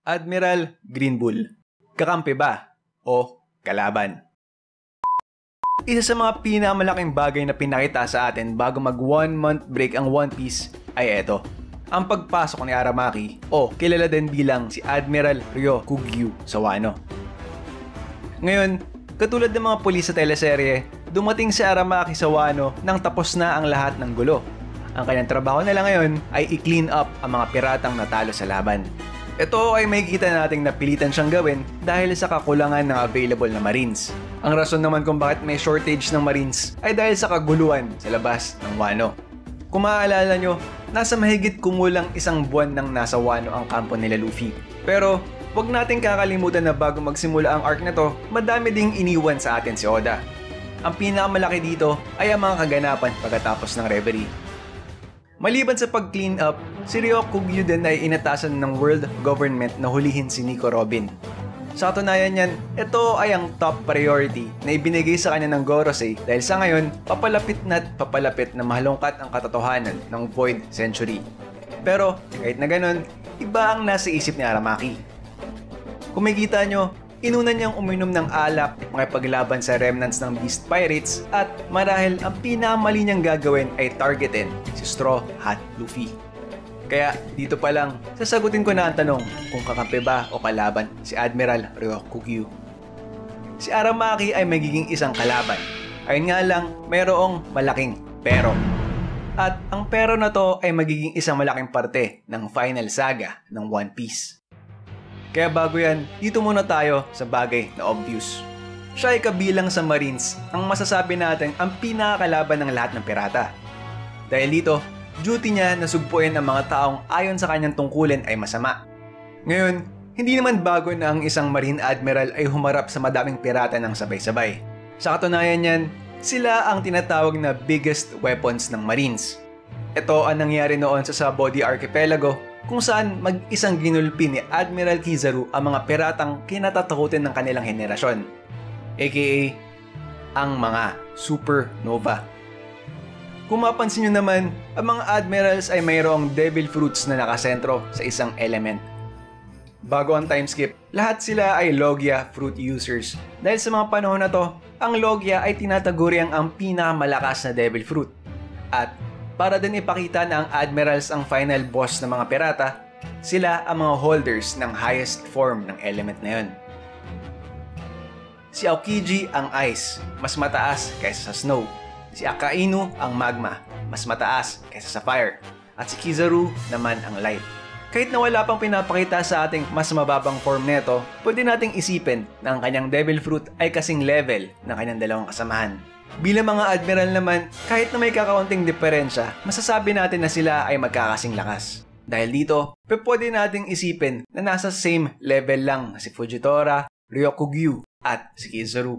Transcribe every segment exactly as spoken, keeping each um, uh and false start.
Admiral Green Bull, kakampi ba o kalaban? Isa sa mga pinakamalaking bagay na pinakita sa atin bago mag one month break ang One Piece ay eto, ang pagpasok ni Aramaki o kilala din bilang si Admiral RYOKUGYU sa Wano. Ngayon, katulad ng mga pulis sa teleserye, dumating si Aramaki sa Wano nang tapos na ang lahat ng gulo. Ang kanyang trabaho nila ngayon ay i-clean up ang mga piratang natalo sa laban. Ito ay makikita nating napilitan siyang gawin dahil sa kakulangan ng available na Marines. Ang rason naman kung bakit may shortage ng Marines ay dahil sa kaguluhan sa labas ng Wano. Kung maaalala nyo, nasa mahigit kumulang isang buwan nang nasa Wano ang kampo nila Luffy. Pero wag nating kakalimutan na bago magsimula ang arc na to, madami ding iniwan sa atin si Oda. Ang pinakamalaki dito ay ang mga kaganapan pagkatapos ng reverie. Maliban sa pag-clean up, si RYOKUGYU din ay inatasan ng world government na hulihin si Nico Robin. Sa katunayan niyan, ito ay ang top priority na ibinigay sa kanya ng Gorosei dahil sa ngayon, papalapit na't papalapit na mahalongkat ang katotohanan ng Void Century. Pero kahit na ganun, iba ang nasa isip ni Aramaki. Kung makikita nyo, inuna niyang uminom ng alak, makipaglaban sa remnants ng Beast Pirates at marahil ang pinakamali niyang gagawin ay targetin si Straw Hat Luffy. Kaya dito pa lang, sasagutin ko na ang tanong kung kakampi ba o kalaban si Admiral RYOKUGYU. Si Aramaki ay magiging isang kalaban. Ayun nga lang, mayroong malaking pero. At ang pero na to ay magiging isang malaking parte ng final saga ng One Piece. Kaya bago yan, dito muna tayo sa bagay na obvious. Siya ay kabilang sa Marines ang masasabi natin ang pinakakalaban ng lahat ng pirata. Dahil dito, duty niya na sugpuin ang mga taong ayon sa kanyang tungkulin ay masama. Ngayon, hindi naman bago na ang isang Marine Admiral ay humarap sa madaming pirata ng sabay-sabay. Sa katunayan niyan, sila ang tinatawag na biggest weapons ng Marines. Ito ang nangyari noon sa Sabody Archipelago, kung saan mag-isang ginulpi ni Admiral Kizaru ang mga piratang kinatatakutin ng kanilang henerasyon, aka ang mga supernova. Kung mapansin nyo naman, ang mga admirals ay mayroong devil fruits na nakasentro sa isang element. Bago ang time skip, lahat sila ay Logia fruit users. Dahil sa mga panahon na to, ang Logia ay tinataguriang ang pinakamalakas na devil fruit. At para din ipakita na ang admirals ang final boss ng mga pirata, sila ang mga holders ng highest form ng element na yun. Si Aokiji ang ice, mas mataas kaysa sa snow. Si Akainu ang magma, mas mataas kaysa sa fire. At si Kizaru naman ang light. Kahit na wala pang pinapakita sa ating mas mababang form neto, pwede nating isipin na ang kanyang devil fruit ay kasing level ng kanyang dalawang kasamahan. Bilang mga admiral naman, kahit na may kakaunting diferensya, masasabi natin na sila ay magkakasing lakas. Dahil dito, pwede nating isipin na nasa same level lang si Fujitora, RYOKUGYU at si Kizaru.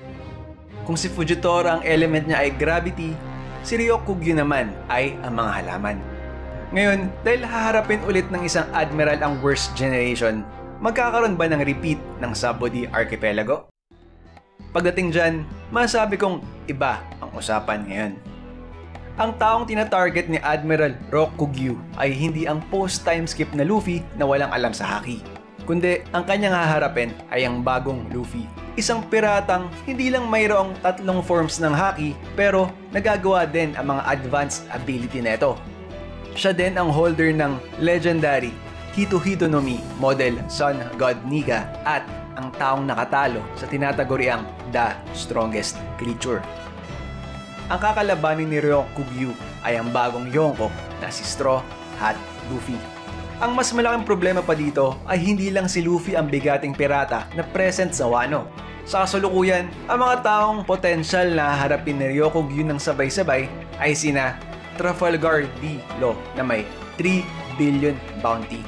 Kung si Fujitora ang element niya ay gravity, si RYOKUGYU naman ay ang mga halaman. Ngayon, dahil haharapin ulit ng isang admiral ang worst generation, magkakaroon ba ng repeat ng Sabody Archipelago? Pagdating dyan, masabi kong iba ang usapan ngayon. Ang taong tina-target ni Admiral RYOKUGYU ay hindi ang post-time skip na Luffy na walang alam sa haki, kundi ang kanyang haharapin ay ang bagong Luffy. Isang piratang hindi lang mayroong tatlong forms ng haki pero nagagawa din ang mga advanced ability nito. Siya din ang holder ng legendary Hito-Hito no Mi model Sun God Nika at ang taong nakatalo sa tinataguriang The Strongest Creature. Ang kakalabanin ni RYOKUGYU ay ang bagong Yonko na si Straw Hat Luffy. Ang mas malaking problema pa dito ay hindi lang si Luffy ang bigating pirata na present sa Wano. Sa kasalukuyan, ang mga taong potensyal na harapin ni RYOKUGYU ng sabay-sabay ay sina Trafalgar D. Law na may three billion bounty.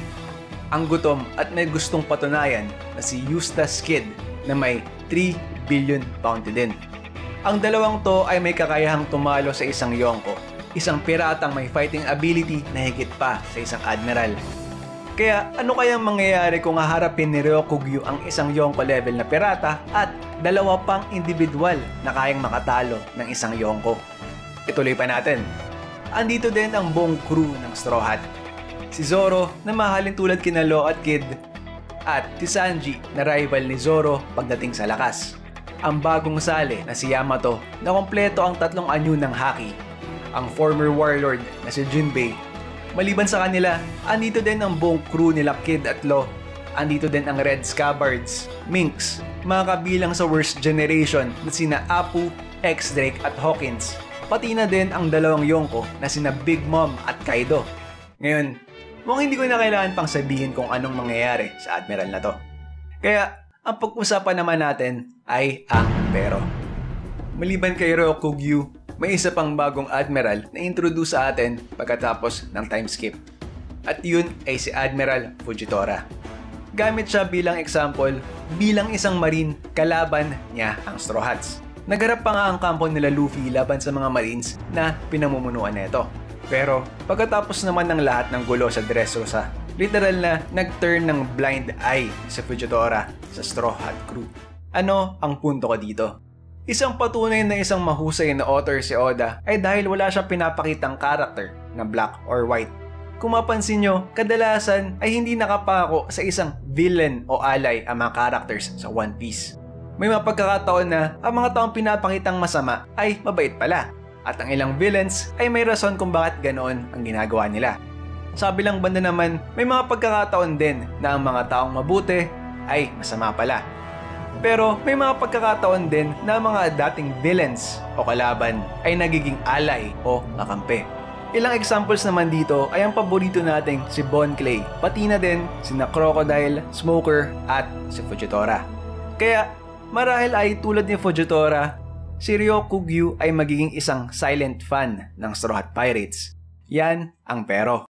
Ang gutom at may gustong patunayan na si Eustace Kid na may three billion bounty din. Ang dalawang to ay may kakayahang tumalo sa isang Yonko, isang piratang may fighting ability na higit pa sa isang admiral. Kaya ano kayang mangyayari kung haharapin ni RYOKUGYU ang isang Yonko level na pirata at dalawa pang individual na kayang makatalo ng isang Yonko? Ituloy pa natin. Andito din ang buong crew ng Straw Hat. si Zoro na mahalin tulad kina Law at Kid, at si Sanji na rival ni Zoro pagdating sa lakas. Ang bagong sale na si Yamato na kompleto ang tatlong anyo ng haki. Ang former warlord na si Jinbei. Maliban sa kanila, andito din ang buong crew nila Kid at Law. Andito din ang Red Scabbards, Minks, mga kabilang sa worst generation na sina Apu, X-Drake at Hawkins. Pati na din ang dalawang Yonko na sina Big Mom at Kaido. Ngayon, mukhang hindi ko na kailangan pang sabihin kung anong mangyayari sa Admiral na to. Kaya, ang pag-usapan naman natin ay ang pero. Maliban kay RYOKUGYU, may isa pang bagong Admiral na introduce sa atin pagkatapos ng time skip. At yun ay si Admiral Fujitora. Gamit siya bilang example, bilang isang marine, kalaban niya ang Straw Hats. Nagharap pa nga ang kampo nila Luffy laban sa mga marines na pinamumunuan nito. Pero pagkatapos naman ng lahat ng gulo sa Dressrosa, literal na nag-turn ng blind eye si Fujitora sa Straw Hat crew. Ano ang punto ko dito? Isang patunay na isang mahusay na author si Oda ay dahil wala siyang pinapakitang character na black or white. Kung mapansin nyo, kadalasan ay hindi nakapako sa isang villain o ally ang mga characters sa One Piece. May mga pagkakataon na ang mga taong pinapakitang masama ay mabait pala. At ang ilang villains ay may rason kung bakit ganoon ang ginagawa nila. Sa kabilang banda naman, may mga pagkakataon din na ang mga taong mabuti ay masama pala. Pero may mga pagkakataon din na mga dating villains o kalaban ay nagiging ally o kakampi. Ilang examples naman dito ay ang paborito nating si Bon Clay, pati na din sina Crocodile, Smoker at si Fujitora. Kaya marahil ay tulad ni Fujitora, si RYOKUGYU ay magiging isang silent fan ng Straw Hat Pirates. Yan ang pero.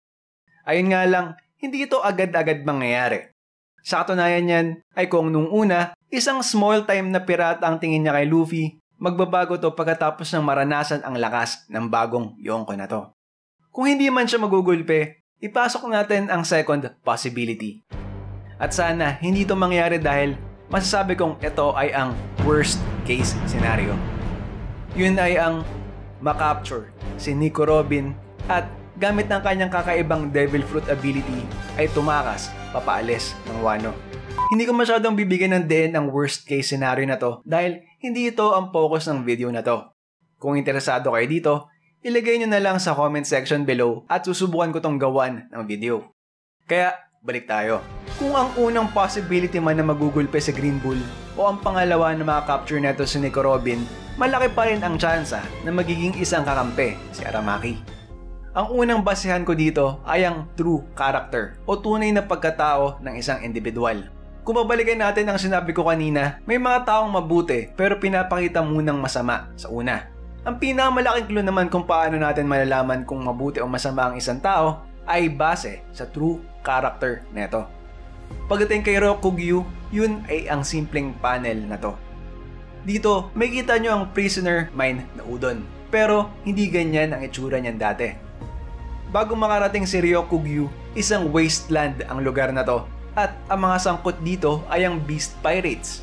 Ayun nga lang, hindi ito agad-agad mangyayari. Sa katunayan yan ay kung nung una, isang small time na pirata ang tingin niya kay Luffy, magbabago to pagkatapos ng maranasan ang lakas ng bagong Yonko na to. Kung hindi man siya magugulpe, ipasok natin ang second possibility. At sana hindi ito mangyari dahil masasabi kong ito ay ang worst case scenario. Yun ay ang makapture si Nico Robin at gamit ng kanyang kakaibang Devil Fruit ability ay tumakas papaalis ng Wano. Hindi ko masyadong bibigyan ng din ang worst case scenario na to dahil hindi ito ang focus ng video na to. Kung interesado kayo dito, ilagay nyo na lang sa comment section below at susubukan ko tong gawan ng video. Kaya, balik tayo. Kung ang unang possibility man na magugulpe si Green Bull o ang pangalawa na makakapture neto si Nico Robin, malaki pa rin ang tsansa na magiging isang kakampi si Aramaki. Ang unang basehan ko dito ay ang true character o tunay na pagkatao ng isang individual. Kung babalikan natin ang sinabi ko kanina, may mga taong mabuti pero pinapakita munang masama sa una. Ang pinakamalaking clue naman kung paano natin malalaman kung mabuti o masama ang isang tao ay base sa true character neto. Pagdating kay RYOKUGYU, yun ay ang simpleng panel na to. Dito, may kita nyo ang prisoner mine na udon. Pero hindi ganyan ang itsura niyan dati. Bago makarating si RYOKUGYU, isang wasteland ang lugar na to. At ang mga sangkot dito ay ang Beast Pirates.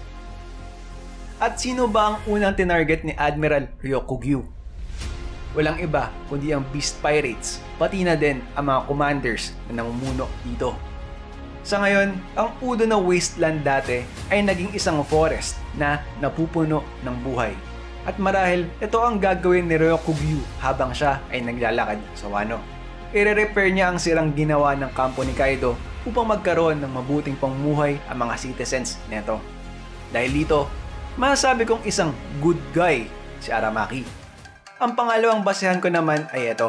At sino ba ang unang tinarget ni Admiral RYOKUGYU? Walang iba kundi ang Beast Pirates, pati na din ang mga commanders na namumuno dito. Sa ngayon, ang udo na wasteland dati ay naging isang forest na napupuno ng buhay. At marahil ito ang gagawin ni RYOKUGYU habang siya ay naglalakad sa Wano. I-repair niya ang sirang ginawa ng kampo ni Kaido upang magkaroon ng mabuting pamumuhay ang mga citizens neto. Dahil dito, masasabi kong isang good guy si Aramaki. Ang pangalawang basehan ko naman ay ito.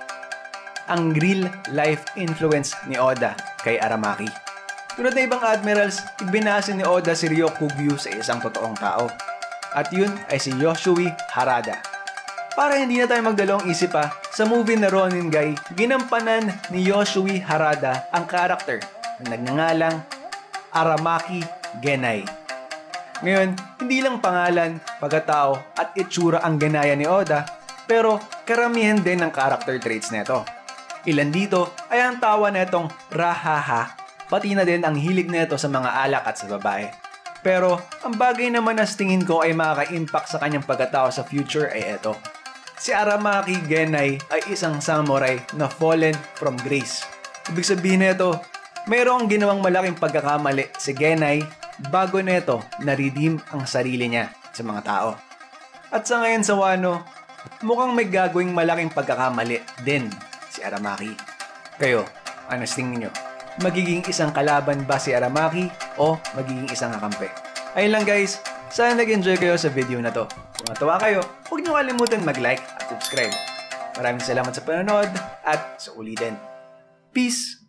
Ang real life influence ni Oda kay Aramaki. Tulad na ibang admirals, ibinase ni Oda si RYOKUGYU sa isang totoong tao. At yun ay si Yoshui Harada. Para hindi na tayo magdalawang isip pa, sa movie na Ronin Guy, ginampanan ni Yoshui Harada ang karakter na nagngangalang Aramaki Genai. Ngayon, hindi lang pangalan, pagkatao at itsura ang ganaya ni Oda, pero karamihan din ng character traits neto. Ilan dito ay ang tawa netong rahaha, pati na din ang hilig neto sa mga alak at sa babae. Pero ang bagay naman na tingin ko ay makaka-impact sa kanyang pagkatao sa future ay eto. Si Aramaki Genai ay isang samurai na fallen from grace. Ibig sabihin nito, mayroong ginawang malaking pagkakamali si Genai bago nito na-redeem ang sarili niya sa mga tao. At sa ngayon sa Wano, mukhang may gagawing malaking pagkakamali din si Aramaki. Kayo, ano sa tingin nyo? Magiging isang kalaban ba si Aramaki o magiging isang kakampi? Ayun lang guys, sana nag-enjoy kayo sa video na to. Kung natawa kayo, huwag nyo kalimutan mag-like at subscribe. Maraming salamat sa panonood at sa ulitin. Peace!